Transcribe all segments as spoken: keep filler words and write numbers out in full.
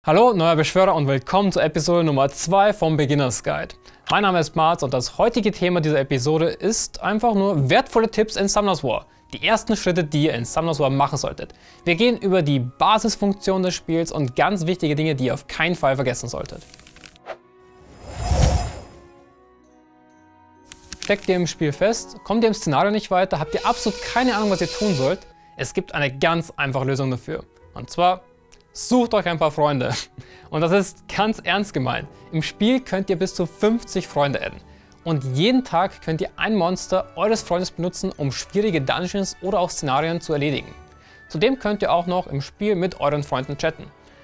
Hallo, neuer Beschwörer und willkommen zur Episode Nummer zwei vom Beginners Guide. Mein Name ist Marz und das heutige Thema dieser Episode ist einfach nur wertvolle Tipps in Summoners War. Die ersten Schritte, die ihr in Summoners War machen solltet. Wir gehen über die Basisfunktion des Spiels und ganz wichtige Dinge, die ihr auf keinen Fall vergessen solltet. Steckt ihr im Spiel fest, kommt ihr im Szenario nicht weiter, habt ihr absolut keine Ahnung, was ihr tun sollt? Es gibt eine ganz einfache Lösung dafür. Und zwar, sucht euch ein paar Freunde. Und das ist ganz ernst gemeint. Im Spiel könnt ihr bis zu fünfzig Freunde adden. Und jeden Tag könnt ihr ein Monster eures Freundes benutzen, um schwierige Dungeons oder auch Szenarien zu erledigen. Zudem könnt ihr auch noch im Spiel mit euren Freunden chatten.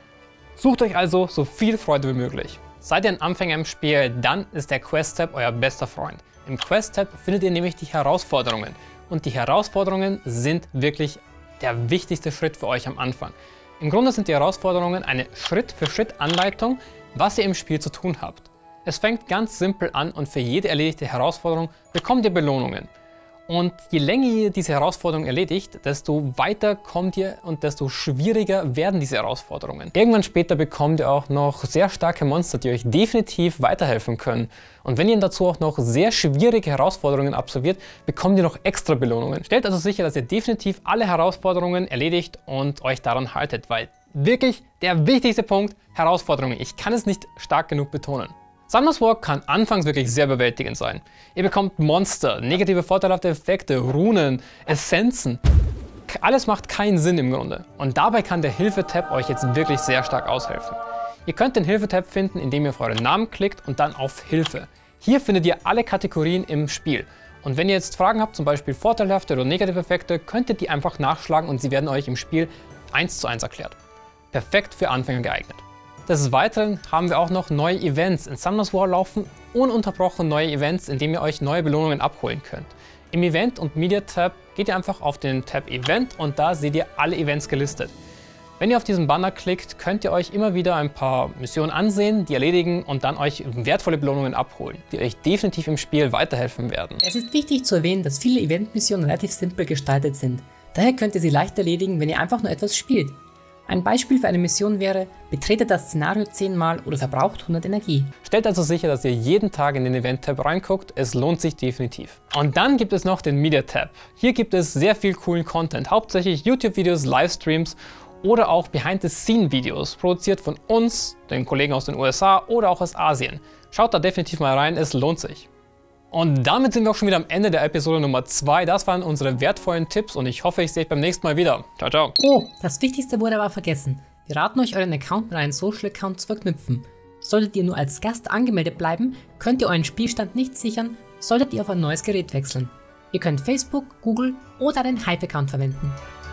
Sucht euch also so viele Freunde wie möglich. Seid ihr ein Anfänger im Spiel, dann ist der Quest-Tab euer bester Freund. Im Quest-Tab findet ihr nämlich die Herausforderungen. Und die Herausforderungen sind wirklich der wichtigste Schritt für euch am Anfang. Im Grunde sind die Herausforderungen eine Schritt-für-Schritt-Anleitung, was ihr im Spiel zu tun habt. Es fängt ganz simpel an und für jede erledigte Herausforderung bekommt ihr Belohnungen. Und je länger ihr diese Herausforderung erledigt, desto weiter kommt ihr und desto schwieriger werden diese Herausforderungen. Irgendwann später bekommt ihr auch noch sehr starke Monster, die euch definitiv weiterhelfen können. Und wenn ihr dazu auch noch sehr schwierige Herausforderungen absolviert, bekommt ihr noch extra Belohnungen. Stellt also sicher, dass ihr definitiv alle Herausforderungen erledigt und euch daran haltet, weil wirklich der wichtigste Punkt, Herausforderungen. Ich kann es nicht stark genug betonen. Summoners War kann anfangs wirklich sehr bewältigend sein. Ihr bekommt Monster, negative vorteilhafte Effekte, Runen, Essenzen. Alles macht keinen Sinn im Grunde. Und dabei kann der Hilfe-Tab euch jetzt wirklich sehr stark aushelfen. Ihr könnt den Hilfe-Tab finden, indem ihr auf euren Namen klickt und dann auf Hilfe. Hier findet ihr alle Kategorien im Spiel. Und wenn ihr jetzt Fragen habt, zum Beispiel vorteilhafte oder negative Effekte, könnt ihr die einfach nachschlagen und sie werden euch im Spiel eins zu eins erklärt. Perfekt für Anfänger geeignet. Des Weiteren haben wir auch noch neue Events. In Summoners War laufen ununterbrochen neue Events, in denen ihr euch neue Belohnungen abholen könnt. Im Event- und Media-Tab geht ihr einfach auf den Tab Event und da seht ihr alle Events gelistet. Wenn ihr auf diesen Banner klickt, könnt ihr euch immer wieder ein paar Missionen ansehen, die erledigen und dann euch wertvolle Belohnungen abholen, die euch definitiv im Spiel weiterhelfen werden. Es ist wichtig zu erwähnen, dass viele Event-Missionen relativ simpel gestaltet sind. Daher könnt ihr sie leicht erledigen, wenn ihr einfach nur etwas spielt. Ein Beispiel für eine Mission wäre, betretet das Szenario zehnmal oder verbraucht hundert Energie. Stellt also sicher, dass ihr jeden Tag in den Event-Tab reinguckt, es lohnt sich definitiv. Und dann gibt es noch den Media-Tab. Hier gibt es sehr viel coolen Content, hauptsächlich YouTube-Videos, Livestreams oder auch Behind-the-Scene-Videos, produziert von uns, den Kollegen aus den U S A oder auch aus Asien. Schaut da definitiv mal rein, es lohnt sich. Und damit sind wir auch schon wieder am Ende der Episode Nummer zwei. Das waren unsere wertvollen Tipps und ich hoffe, ich sehe euch beim nächsten Mal wieder. Ciao, ciao. Oh, das Wichtigste wurde aber vergessen. Wir raten euch, euren Account mit einem Social-Account zu verknüpfen. Solltet ihr nur als Gast angemeldet bleiben, könnt ihr euren Spielstand nicht sichern, solltet ihr auf ein neues Gerät wechseln. Ihr könnt Facebook, Google oder einen Hive-Account verwenden.